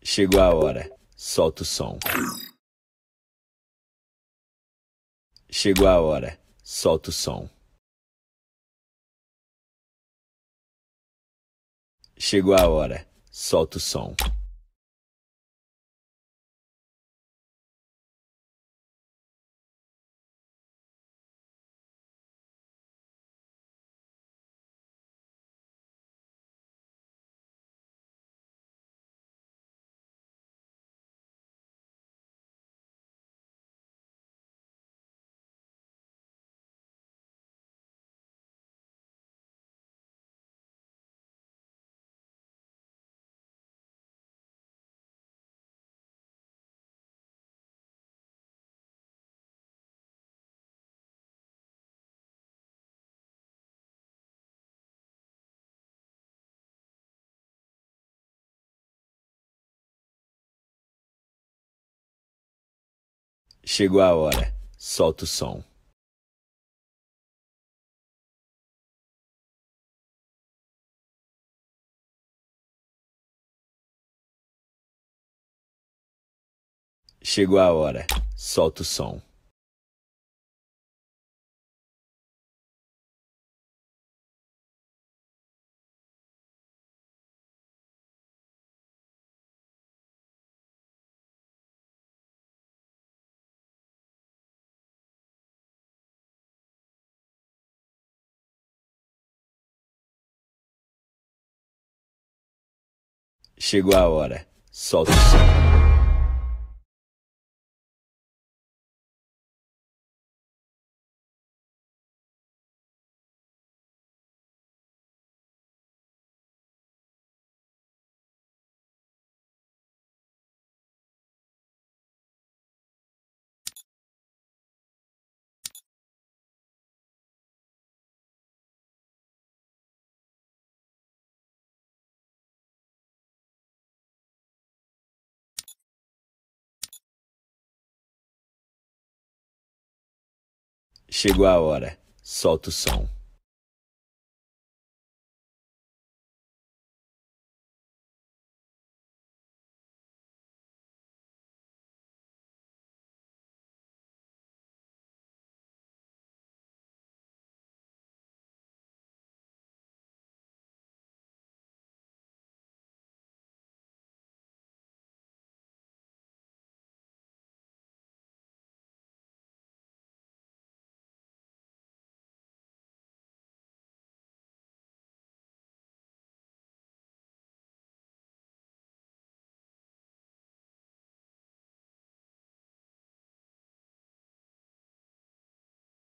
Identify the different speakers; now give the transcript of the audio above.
Speaker 1: Chegou a hora, solta o som. Chegou a hora, solta o som. Chegou a hora, solta o som. Chegou a hora, solta o som. Chegou a hora, solta o som. Chegou a hora, solta o som. Chegou a hora, solta o som.